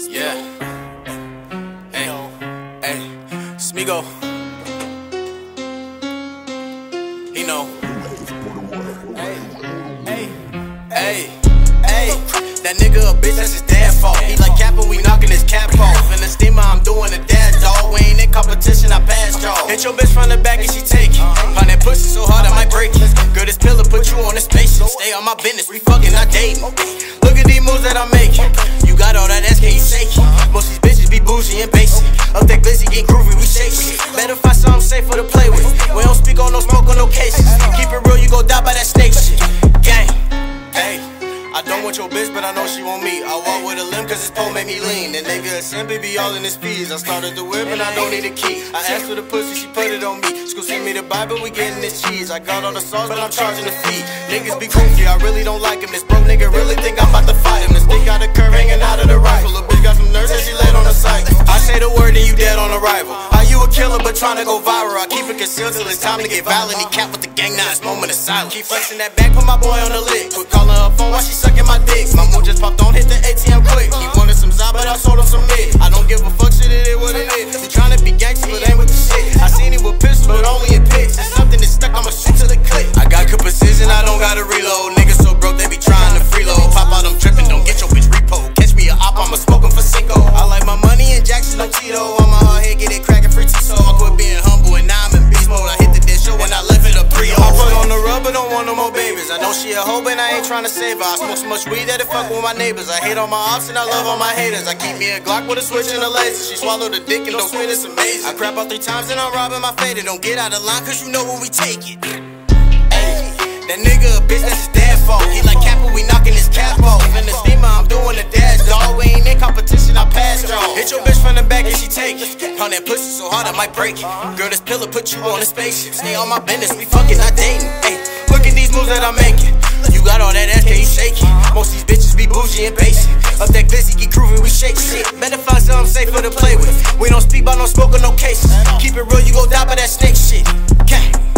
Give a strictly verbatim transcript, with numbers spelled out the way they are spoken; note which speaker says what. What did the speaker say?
Speaker 1: Yeah. Hey, hey, Smigo. He know. Hey, hey, hey, hey. That nigga a bitch, that's his dad fault. He like capping, we knocking his cap off. In the steamer, I'm doing a dad dog. We ain't in competition, I passed y'all. Hit your bitch from the back and she take it. Pound that pussy so hard I might break it. Girl, this pillar put you on the spaceship. Stay on my business, we fucking, not dating. Look at these moves that I'm making. You got all that ass, can you shake it? Most these bitches be bougie and basic. Up that glizzy, get groovy, we shake shit. Better find something safer to play with. We don't speak on no smoke on no cases. Keep it real, you gon' die by that snake shit. Gang, hey. I don't want your bitch, but I know she want me. I walk with a limb cause this pole make me lean. The nigga simply be all in his fees. I started the whip and I don't need a key. I asked for the pussy, she put it on me. School send me the Bible, we getting this cheese. I got all the sauce, but I'm charging the fee. Niggas be goofy, I really don't like him. This broke nigga really think I'm about to fight him. The stick got a curve hanging out of the rifle. Little bitch got some nerves and she laid on the cycle. I say the word and you dead on arrival. How you a killer but tryna go viral? I keep it concealed till it's time to get violent. He cap with the gang, now it's moment of silence. Keep flexing that back, put my boy on the lick. Quit calling her phone while she sucking my dick. My moon just popped on, hit the A T M quick. He wanted some Zah, but I sold him some mid. I don't give a fuck, shit, it is what it is. You tryna be gangster, but ain't with the shit. I seen him with pistols, but only in pics. If something is stuck, I'ma shoot to the clip. I got good precision, I don't gotta reload. Niggas so broke, they be trying to freeload. Pop out, I'm tripping, don't get your bitch repo. Catch me a op, I'ma smoke him for Cinco. I like my money in Jackson, no Tito. On my hard head, get it crackin' free T-so. I quit being humble, and now I'm in beast mode. I hit the dish show when I left it a pre-o. I put on the rubber, don't want no more babies. I know she a hoe, but I ain't tryna save her. I smoke so much weed that it fuck with my neighbors. I hate all my ops and I love all my haters. I keep me a Glock with a switch and a laser. She swallowed a dick and don't spit, it's amazing. I crap out three times and I'm robbing my fader. Don't get out of line cause you know where we take it. Ay, that nigga a bitch, that's his dad fault. He like capping, we knocking his cap off. In the steamer, I'm doing the dash dog. We ain't in competition, I passed y'all. Hit your bitch from the back and she take it. Pound that pussy so hard I might break it. Girl, this pillar put you on a spaceship. Stay on my business, we fucking, not dating. Ay, look at these moves that I'm making. You got all that ass, can you shake it? Most these bitches be bougie and basic. Up that glizzy, get groovy, we shake shit. Better find something safer to play with. We don't speak about no smoke or no cases. Keep it real, you gon' die by that snake shit. Okay.